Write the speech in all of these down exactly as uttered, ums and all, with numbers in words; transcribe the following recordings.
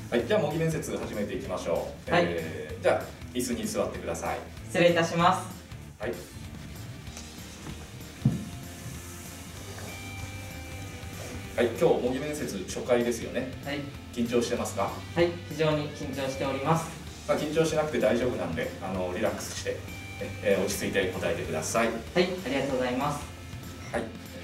はい、じゃあ模擬面接始めていきましょう。 はい、 えー、じゃあ椅子に座ってください。 失礼いたします。 はい。はい、今日模擬面接初回ですよね。 はい、 緊張してますか？ はい、非常に緊張しております。 まあ、緊張しなくて大丈夫なんで、あのリラックスして、えー、落ち着いて答えてください。 はい、ありがとうございます。 はい。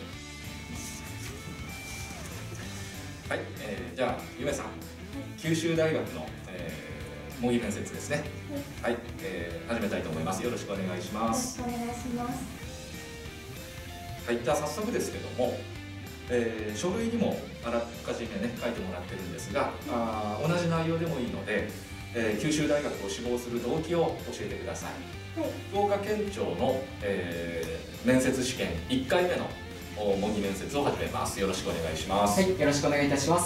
はい、えー、じゃあゆめさん、九州大学の、えー、模擬面接ですね。はい、はい、えー、始めたいと思います。よろしくお願いします。 よろしくお願いします。 はい、じゃあ早速ですけども、えー、書類にもあらかじめね書いてもらってるんですが、あ同じ内容でもいいので、えー、九州大学を志望する動機を教えてください。はい、福岡県庁の、えー、面接試験いっかいめの模擬面接を始めます。よろしくお願いします。 はい、よろしくお願いいたします。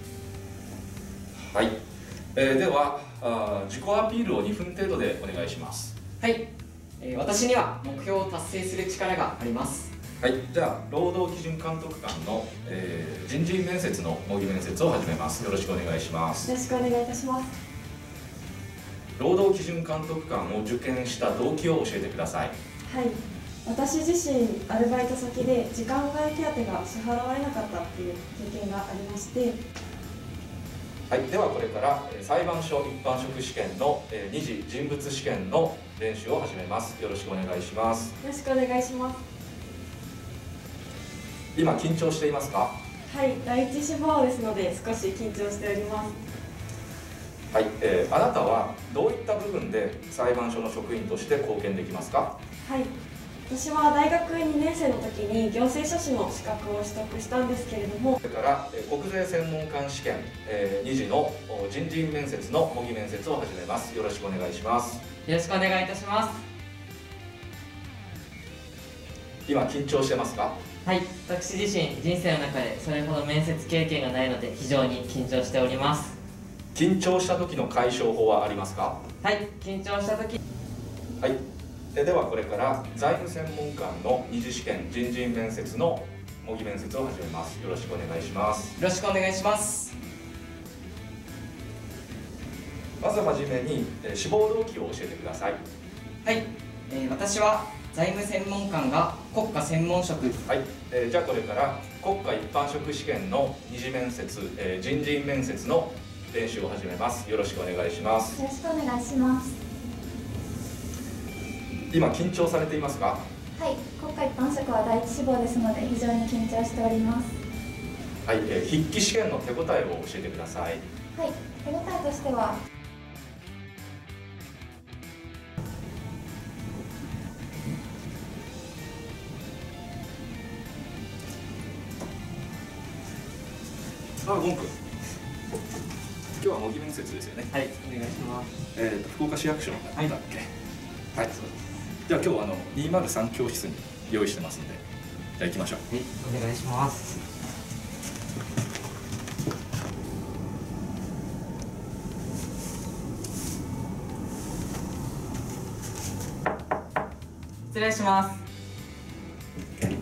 はい、えー、ではあ自己アピールをにふん程度でお願いします。 はい、えー、私には目標を達成する力があります。 はい、じゃあ労働基準監督官の、えー、人事面接の模擬面接を始めます。よろしくお願いします。 よろしくお願いいたします。 労働基準監督官を受験した動機を教えてください。 はい、私自身アルバイト先で時間外手当が支払われなかったっていう経験がありまして。 はい、ではこれから裁判所一般職試験の二次人物試験の練習を始めます。よろしくお願いします。 よろしくお願いします。 今緊張していますか？ はい、第一志望ですので少し緊張しております。 はい、えー、あなたはどういった部分で裁判所の職員として貢献できますか？ はい、私は大学にねん生の時に行政書士の資格を取得したんですけれども、 それから、えー、国税専門官試験、えー、に次の人事面接の模擬面接を始めます。よろしくお願いします。 よろしくお願いいたします。 今緊張してますか？ はい、私自身人生の中でそれほど面接経験がないので非常に緊張しております。 緊張した時の解消法はありますか？ はい、緊張した時はい、えではこれから財務専門官の二次試験人事面接の模擬面接を始めます。よろしくお願いします。 よろしくお願いします。 まずはじめに、え志望動機を教えてください。 はい、えー、私は財務専門官が国家専門職。 はい、えー、じゃあこれから国家一般職試験の二次面接、えー、人事面接の練習を始めます。よろしくお願いします。 よろしくお願いします。 今緊張されていますか？ はい、国家一般職は第一志望ですので非常に緊張しております。 はい、えー、筆記試験の手応えを教えてください。 はい、手応えとしてはあ、ゴン君、今日は模擬面接ですよね。 はい、お願いします。 えーと、福岡市役所の方だっけ？はい、はい、そうです。じゃあ今日はあのにまるさん教室に用意してますので、じゃあ行きましょう。 はい、お願いします。失礼します。